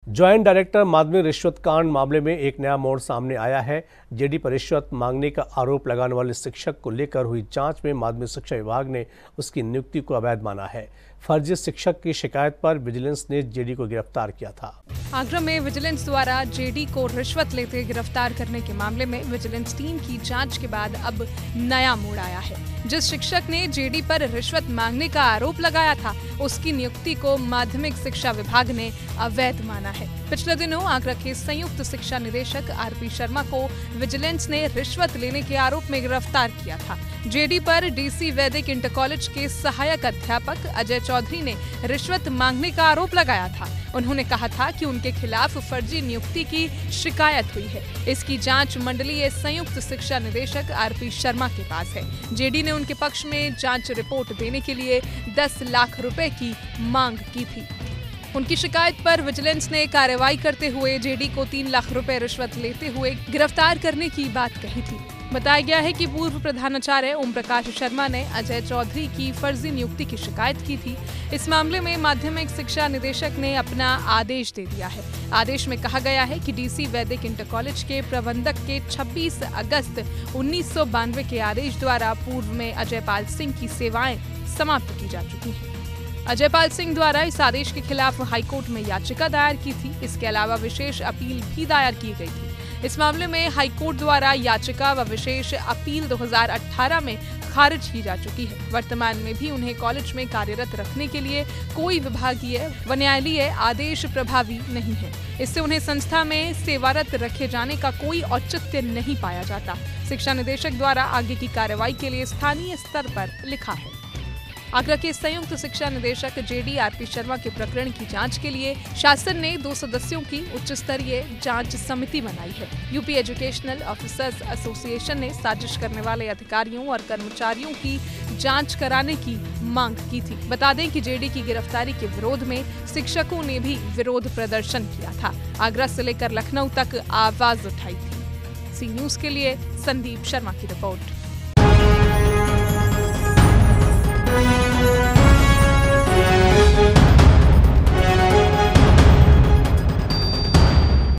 Joint director माध्यमिक रिश्वत कांड मामले में एक नया मोड़ सामने आया है। जेडी पर रिश्वत मांगने का आरोप लगाने वाले शिक्षक को लेकर हुई जांच में माध्यमिक शिक्षा विभाग ने उसकी नियुक्ति को अवैध माना है। फर्जी शिक्षक की शिकायत पर विजिलेंस ने जेडी को गिरफ्तार किया था। आगरा में विजिलेंस द्वारा जेडी को रिश्वत लेते गिरफ्तार करने के मामले में विजिलेंस टीम की जांच के बाद अब नया मोड़ आया है। जिस शिक्षक ने जेडी पर रिश्वत मांगने का आरोप लगाया था, उसकी नियुक्ति को माध्यमिक शिक्षा विभाग ने अवैध माना है। पिछले दिनों आगरा के संयुक्त शिक्षा निदेशक आरपी शर्मा को विजिलेंस ने रिश्वत लेने के आरोप में गिरफ्तार किया था। जेडी पर डीसी वैदिक इंटर कॉलेज के सहायक अध्यापक अजय चौधरी ने रिश्वत मांगने का आरोप लगाया था। उन्होंने कहा था कि उनके खिलाफ फर्जी नियुक्ति की शिकायत हुई है। इसकी जांच मंडलीय संयुक्त शिक्षा निदेशक आरपी शर्मा के पास है। जेडी ने उनके पक्ष में जांच रिपोर्ट देने के लिए 10 लाख रुपए की मांग की थी। उनकी शिकायत पर विजिलेंस ने कार्रवाई करते हुए जेडी को 3 लाख रुपए रिश्वत लेते हुए गिरफ्तार करने की बात कही थी। बताया गया है कि पूर्व प्रधानाचार्य ओम प्रकाश शर्मा ने अजय चौधरी की फर्जी नियुक्ति की शिकायत की थी। इस मामले में माध्यमिक शिक्षा निदेशक ने अपना आदेश दे दिया है। आदेश में कहा गया है कि डीसी वैदिक इंटर कॉलेज के प्रबंधक के 26 अगस्त 1992 के आदेश द्वारा पूर्व में अजय पाल सिंह की सेवाएं समाप्त की जा चुकी हैं। अजय पाल सिंह द्वारा इस आदेश के खिलाफ हाईकोर्ट में याचिका दायर की थी। इसके अलावा विशेष अपील भी दायर की गई थी। इस मामले में हाईकोर्ट द्वारा याचिका व विशेष अपील 2018 में खारिज की जा चुकी है। वर्तमान में भी उन्हें कॉलेज में कार्यरत रखने के लिए कोई विभागीय व न्यायालयीय आदेश प्रभावी नहीं है। इससे उन्हें संस्था में सेवारत रखे जाने का कोई औचित्य नहीं पाया जाता। शिक्षा निदेशक द्वारा आगे की कार्रवाई के लिए स्थानीय स्तर पर लिखा है। आगरा के संयुक्त शिक्षा निदेशक जेडी आरपी शर्मा के प्रकरण की जांच के लिए शासन ने 2 सदस्यों की उच्च स्तरीय जांच समिति बनाई है। यूपी एजुकेशनल ऑफिसर्स एसोसिएशन ने साजिश करने वाले अधिकारियों और कर्मचारियों की जांच कराने की मांग की थी। बता दें कि जेडी की गिरफ्तारी के विरोध में शिक्षकों ने भी विरोध प्रदर्शन किया था। आगरा से लेकर लखनऊ तक आवाज उठाई थी। सी न्यूज के लिए संदीप शर्मा की रिपोर्ट।